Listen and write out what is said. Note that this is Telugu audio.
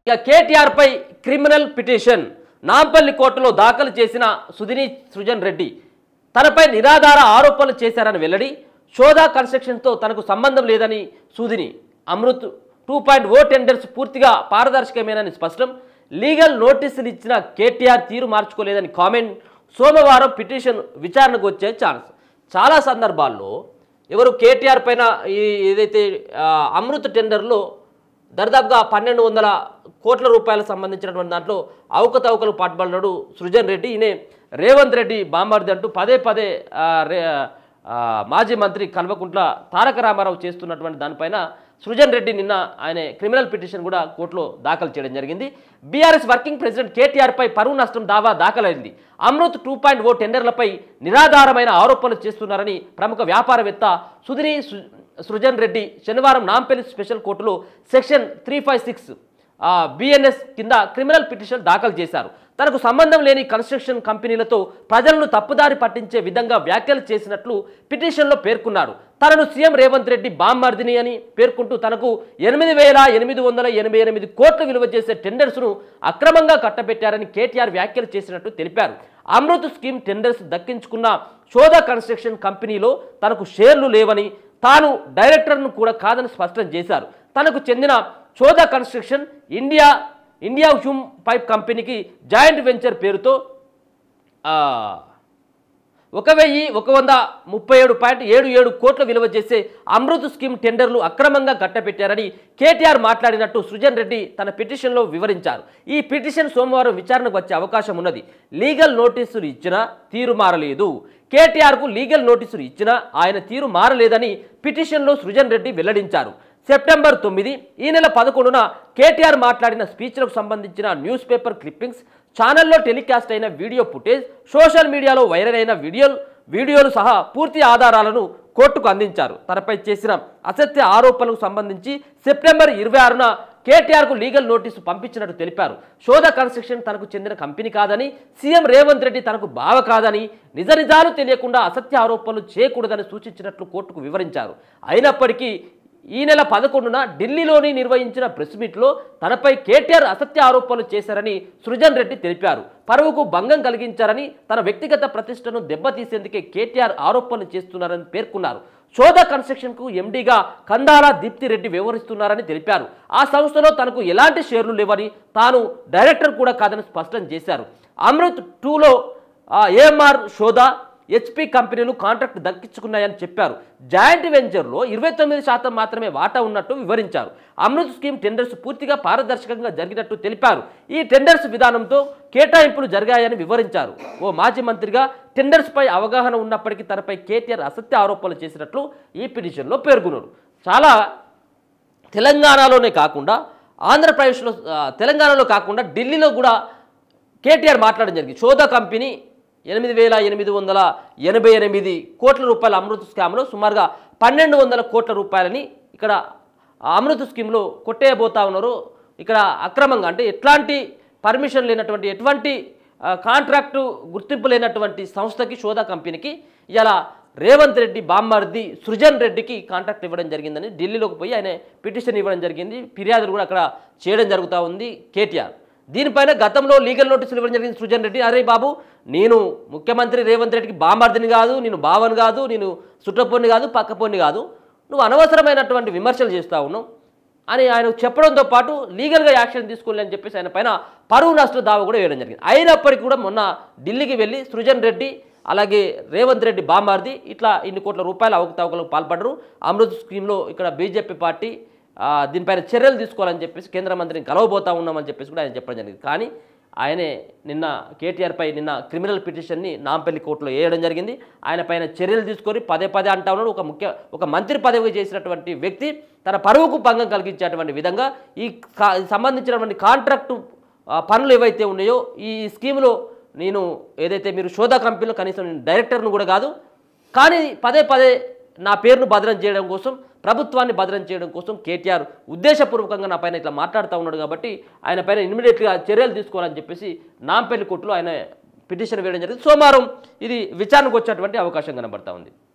ఇక కేటీఆర్ పై క్రిమినల్ పిటిషన్ నాంపల్లి కోర్టులో దాఖలు చేసిన సుధిని సృజన్ రెడ్డి తనపై నిరాధార ఆరోపణలు చేశారని వెల్లడి. శోధా కన్స్ట్రక్షన్తో తనకు సంబంధం లేదని సుధిని. అమృత్ 2.0 టెండర్స్ పూర్తిగా పారదర్శకమేనని స్పష్టం. లీగల్ నోటీసులు ఇచ్చిన కేటీఆర్ తీరు మార్చుకోలేదని కామెంట్. సోమవారం పిటిషన్ విచారణకు వచ్చే ఛాన్స్. చాలా సందర్భాల్లో ఎవరు కేటీఆర్ పైన ఏదైతే అమృత్ టెండర్లో దర్దాపుగా 1200 కోట్ల రూపాయలకు సంబంధించినటువంటి దాంట్లో అవకతవకలు పాటుపడినాడు సృజన్ రెడ్డి. ఈయనే రేవంత్ రెడ్డి బాంబర్ది అంటూ పదే మాజీ మంత్రి కల్వకుంట్ల తారక రామారావు చేస్తున్నటువంటి దానిపైన సృజన్ రెడ్డి నిన్న ఆయన క్రిమినల్ పిటిషన్ కూడా కోర్టులో దాఖలు చేయడం జరిగింది. బీఆర్ఎస్ వర్కింగ్ ప్రెసిడెంట్ కేటీఆర్ పై పరువు నష్టం దావా దాఖలైంది. అమృత్ 2.0 టెండర్లపై నిరాధారమైన ఆరోపణలు చేస్తున్నారని ప్రముఖ వ్యాపారవేత్త సుధిని సృజన్ రెడ్డి శనివారం నాంపల్లి స్పెషల్ కోర్టులో సెక్షన్ 356 బిఎన్ఎస్ కింద క్రిమినల్ పిటిషన్ దాఖలు చేశారు. తనకు సంబంధం లేని కన్స్ట్రక్షన్ కంపెనీలతో ప్రజలను తప్పుదారి పట్టించే విధంగా వ్యాఖ్యలు చేసినట్లు పిటిషన్లో పేర్కొన్నారు. తనను సీఎం రేవంత్ రెడ్డి బామ్మర్దిని అని పేర్కొంటూ తనకు 8,888 కోట్లు విలువ చేసే టెండర్స్ను అక్రమంగా కట్టబెట్టారని కేటీఆర్ వ్యాఖ్యలు చేసినట్టు తెలిపారు. అమృత్ స్కీమ్ టెండర్స్ దక్కించుకున్న శోధా కన్స్ట్రక్షన్ కంపెనీలో తనకు షేర్లు లేవని, తాను డైరెక్టర్ను కూడా కాదని స్పష్టం చేశారు. తనకు చెందిన Shodha construction India Hume pipe కంపెనీకి జాయింట్ వెంచర్ పేరుతో 1,137.77 కోట్ల విలువ చేసే అమృత్ స్కీమ్ టెండర్లు అక్రమంగా కట్టబెట్టారని కేటీఆర్ మాట్లాడినట్టు సృజన్ రెడ్డి తన పిటిషన్లో వివరించారు. ఈ పిటిషన్ సోమవారం విచారణకు వచ్చే అవకాశం ఉన్నది. లీగల్ నోటీసులు ఇచ్చినా తీరు మారలేదు. కేటీఆర్కు లీగల్ నోటీసులు ఇచ్చినా ఆయన తీరు మారలేదని పిటిషన్లో సృజన్ రెడ్డి వెల్లడించారు. సెప్టెంబర్ 9 ఈ నెల 11న కేటీఆర్ మాట్లాడిన స్పీచ్లకు సంబంధించిన న్యూస్ పేపర్ క్లిప్పింగ్స్, ఛానల్లో టెలికాస్ట్ అయిన వీడియో ఫుటేజ్, సోషల్ మీడియాలో వైరల్ అయిన వీడియోలు సహా పూర్తి ఆధారాలను కోర్టుకు అందించారు. తనపై చేసిన అసత్య ఆరోపణలకు సంబంధించి సెప్టెంబర్ 26న కేటీఆర్కు లీగల్ నోటీసు పంపించినట్టు తెలిపారు. శోధా కన్స్ట్రక్షన్ తనకు చెందిన కంపెనీ కాదని, సీఎం రేవంత్ రెడ్డి తనకు బావ కాదని, నిజాలు తెలియకుండా అసత్య ఆరోపణలు చేయకూడదని సూచించినట్లు కోర్టుకు వివరించారు. అయినప్పటికీ ఈ నెల 11న ఢిల్లీలోని నిర్వహించిన ప్రెస్ మీట్లో తనపై కేటీఆర్ అసత్య ఆరోపణలు చేశారని సృజన్ రెడ్డి తెలిపారు. పరువుకు భంగం కలిగించారని, తన వ్యక్తిగత ప్రతిష్టను దెబ్బతీసేందుకే కేటీఆర్ ఆరోపణలు చేస్తున్నారని పేర్కొన్నారు. శోధా కన్స్ట్రక్షన్కు ఎండీగా కందాల దీప్తి రెడ్డి వ్యవహరిస్తున్నారని తెలిపారు. ఆ సంస్థలో తనకు ఎలాంటి షేర్లు లేవని, తాను డైరెక్టర్ కూడా కాదని స్పష్టం చేశారు. అమృత్ 2లో ఏఎంఆర్ శోధా హెచ్పి కంపెనీలు కాంట్రాక్ట్ దక్కించుకున్నాయని చెప్పారు. జాయింట్ వెంచర్లో 29% మాత్రమే వాటా ఉన్నట్టు వివరించారు. అమృత్ స్కీమ్ టెండర్స్ పూర్తిగా పారదర్శకంగా జరిగినట్టు తెలిపారు. ఈ టెండర్స్ విధానంతో కేటాయింపులు జరిగాయని వివరించారు. ఓ మాజీ మంత్రిగా టెండర్స్పై అవగాహన ఉన్నప్పటికీ తనపై కేటీఆర్ అసత్య ఆరోపణలు చేసినట్లు ఈ పిటిషన్లో పేర్కొన్నారు. చాలా తెలంగాణలోనే కాకుండా ఆంధ్రప్రదేశ్లో, తెలంగాణలో కాకుండా ఢిల్లీలో కూడా కేటీఆర్ మాట్లాడడం జరిగింది. శోధా కంపెనీ 8,888 కోట్ల రూపాయల అమృత్ స్కామ్లో సుమారుగా 1,200 కోట్ల రూపాయలని ఇక్కడ అమృత్ స్కీమ్లో కొట్టేయబోతా ఉన్నారు. ఇక్కడ అక్రమంగా అంటే ఎట్లాంటి పర్మిషన్ లేనటువంటి, ఎటువంటి కాంట్రాక్టు గుర్తింపు లేనటువంటి సంస్థకి, శోధా కంపెనీకి ఇలా రేవంత్ రెడ్డి బామ్మర్ది సృజన్ రెడ్డికి కాంట్రాక్ట్ ఇవ్వడం జరిగిందని ఢిల్లీలోకి పోయి ఆయన పిటిషన్ ఇవ్వడం జరిగింది. ఫిర్యాదులు కూడా అక్కడ చేయడం జరుగుతూ ఉంది కేటీఆర్. దీనిపైన గతంలో లీగల్ నోటీసులు ఇవ్వడం జరిగింది సృజన్ రెడ్డి. అరే బాబు, నేను ముఖ్యమంత్రి రేవంత్ రెడ్డికి బామ్మర్దిని కాదు, నేను బావని కాదు, నేను చుట్టపోని కాదు, పక్కపోని కాదు, నువ్వు అనవసరమైనటువంటి విమర్శలు చేస్తూ ఉన్నావు అని ఆయన చెప్పడంతో పాటు లీగల్గా యాక్షన్ తీసుకోవాలి అని చెప్పేసి ఆయన పైన పరువు నష్ట దావా కూడా వేయడం జరిగింది. అయినప్పటికీ కూడా మొన్న ఢిల్లీకి వెళ్ళి సృజన్ రెడ్డి అలాగే రేవంత్ రెడ్డి బామ్మర్ది ఇట్లా ఇన్ని కోట్ల రూపాయల అవకతవకలకు పాల్పడరు. అమృత్ స్కీమ్లో ఇక్కడ బీజేపీ పార్టీ దీనిపైన చర్యలు తీసుకోవాలని చెప్పేసి కేంద్ర మంత్రిని కలవబోతా ఉన్నామని చెప్పేసి కూడా ఆయన చెప్పడం జరిగింది. కానీ ఆయనే నిన్న కేటీఆర్పై నిన్న క్రిమినల్ పిటిషన్ని నాంపల్లి కోర్టులో వేయడం జరిగింది. ఆయన పైన చర్యలు తీసుకొని పదే అంటా ఉన్నాడు. ఒక మంత్రి పదవి చేసినటువంటి వ్యక్తి తన పరువుకు భంగం కలిగించేటువంటి విధంగా ఈ సంబంధించినటువంటి కాంట్రాక్టు పనులు ఏవైతే ఉన్నాయో ఈ స్కీమ్లో నేను ఏదైతే మీరు శోధా కంపెనీలో కనీసం నేను డైరెక్టర్ను కూడా కాదు, కానీ పదే నా పేరును భద్రం చేయడం కోసం, ప్రభుత్వాన్ని భద్రం చేయడం కోసం కేటీఆర్ ఉద్దేశపూర్వకంగా నా పైన ఇట్లా మాట్లాడుతూ ఉన్నాడు. కాబట్టి ఆయన పైన ఇమ్మీడియట్గా చర్యలు తీసుకోవాలని చెప్పేసి నాంపల్లి కోర్టులో ఆయన పిటిషన్ వేయడం జరిగింది. సోమవారం ఇది విచారణకు వచ్చేటువంటి అవకాశం కనబడతా ఉంది.